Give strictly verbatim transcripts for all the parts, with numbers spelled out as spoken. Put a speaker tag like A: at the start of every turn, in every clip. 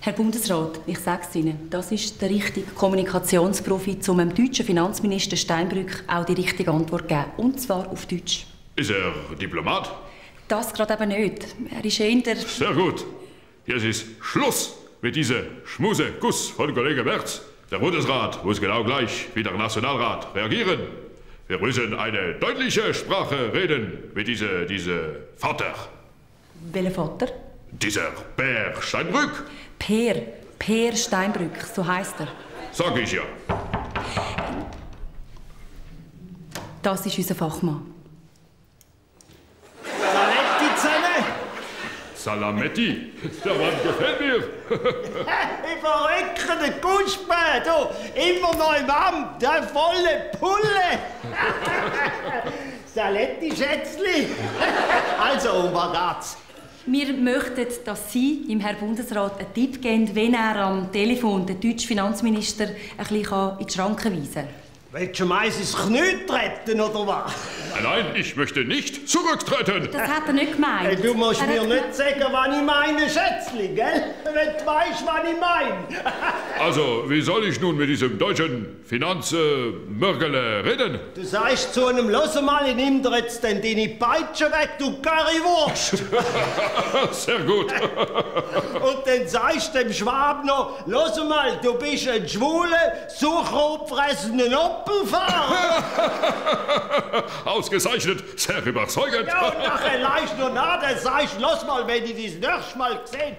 A: Herr Bundesrat, ich sage es Ihnen, das ist der richtige Kommunikationsprofi, um dem deutschen Finanzminister Steinbrück auch die richtige Antwort zu geben. Und zwar auf Deutsch.
B: Ist er Diplomat?
A: Das gerade eben nicht. Er ist eher der...
B: Sehr gut. Jetzt ist Schluss mit diesem Schmuse-Guss von Kollege Merz. Der Bundesrat muss genau gleich wie der Nationalrat reagieren. Wir müssen eine deutliche Sprache reden mit diesem diese Vater.
A: Welcher Vater?
B: Dieser Per Steinbrück.
A: Per. Per Steinbrück, so heisst er.
B: Sag ich ja.
A: Das ist unser Fachmann.
C: Salametti zusammen!
B: Salametti, der Mann gefällt mir.
C: Ich verrecke den Gussbär, du! Immer noch im Amt, der volle Pulle! Saletti, Schätzli! Also, um was geht's?
A: Wir möchten, dass Sie ihm Herrn Bundesrat einen Tipp geben, wenn er am Telefon den deutschen Finanzminister ein bisschen in die Schranken weisen kann.
C: Willst du meins ins Knie treten, oder was?
B: Nein, ich möchte nicht zurücktreten.
A: Das hat er nicht gemeint.
C: Hey, du musst
A: er
C: mir
A: hat...
C: nicht sagen, was ich meine, Schätzli, gell? Wenn du weißt, was ich meine.
B: Also, wie soll ich nun mit diesem deutschen Finanzmörgele reden?
C: Du sagst zu einem, los mal, ich nimm dir jetzt denn deine Peitsche weg, du Currywurst.
B: Sehr gut.
C: Und dann sagst du dem Schwab noch, los mal, du bist ein schwuler, suchrotfressender Opelfahrer.
B: Ausgezeichnet, sehr überzeugend.
C: Ja, und nachher leist du nach, dann sagst du, los mal, wenn ich dich das nächste Mal gesehen.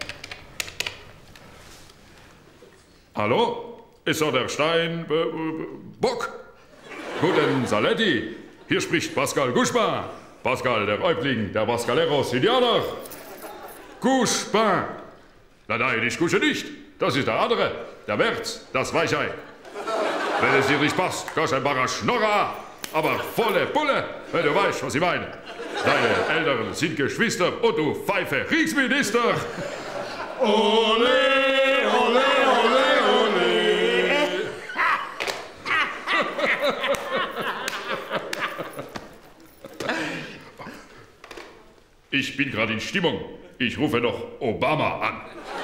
B: Hallo? Ist da der Stein... Äh, Bock? Guten Saletti. Hier spricht Pascal Guspin. Pascal, der Häuptling der Pascaleros Indianer. Guspin. Nein, nein, ich kusche nicht. Das ist der andere. Der Merz, das Weichei. Wenn es dir nicht passt, kannst du ein paar Schnorrer. Aber volle Pulle, wenn du weißt, was ich meine. Deine Eltern sind Geschwister und du Pfeife Kriegsminister. Ole, ole, ole, ole. Ich bin gerade in Stimmung. Ich rufe noch Obama an.